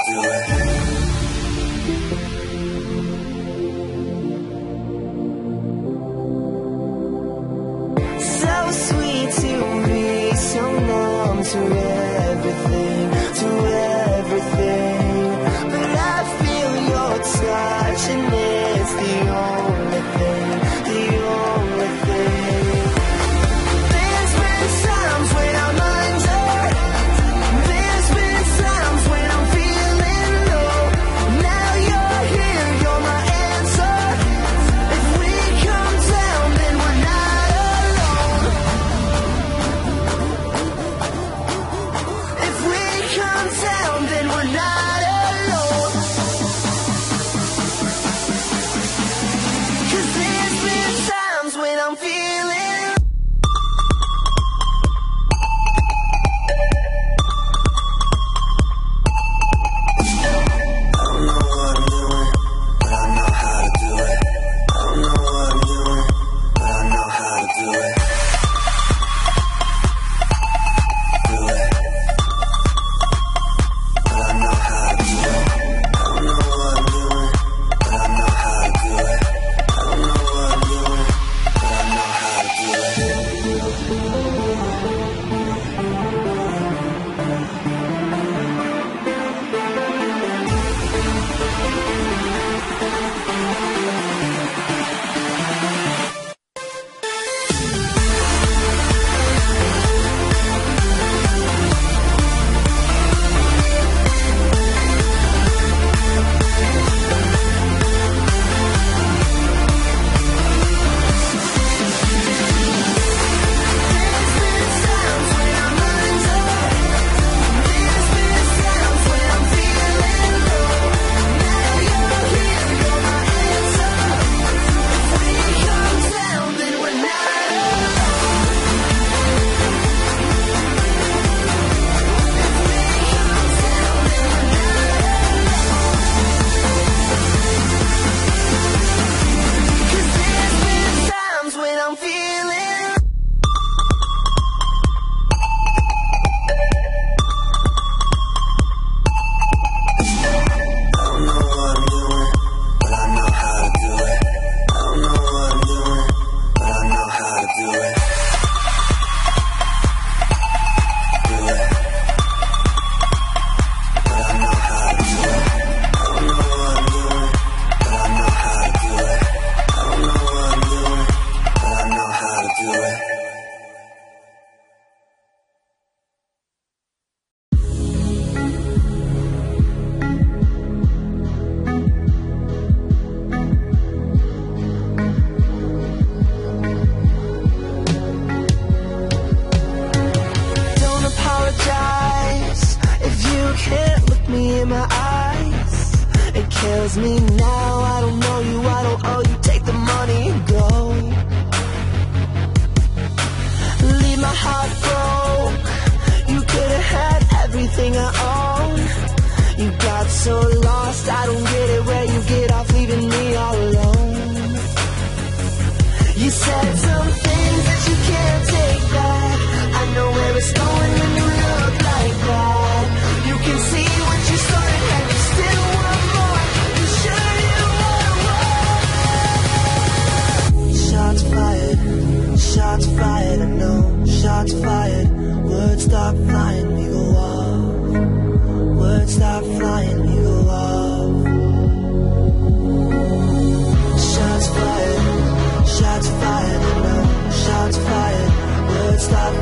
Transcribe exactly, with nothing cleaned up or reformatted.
do it. So sweet to be so numb to everything, to everything. But I feel your touch and it's the only thing, the only thing. There's been times when I'm under, there's been times when I'm feeling low. Now you're here, you're my answer. If we come down, then we're not alone. If we come down, then we're not alone. 'Cause there's been times when I'm feeling. I don't know what I'm doing, but I know how to do it. I don't know what I'm doing, but I know how to do it. Do it. But I know how to do it. I don't know what I'm doing, but I know how to do it. I don't know what I'm doing, but I know how to do it. Don't apologize if you can't look me in my eyes. It kills me now. I don't know you, I don't owe you. Take the money and go. Leave my heart broke. You could have had everything I own. You got so lost, I don't get it. Where you get off leaving me all alone. You said some things that you can't take back. I know where it's going when you look like that. You can see what you started and you still want more. You sure you want more? Shots fired, shots fired, I know. Shots fired, words stop flying, we go off. Words stop flying, we go off. Shots fired, shots fired, I know. Shots fired, words stop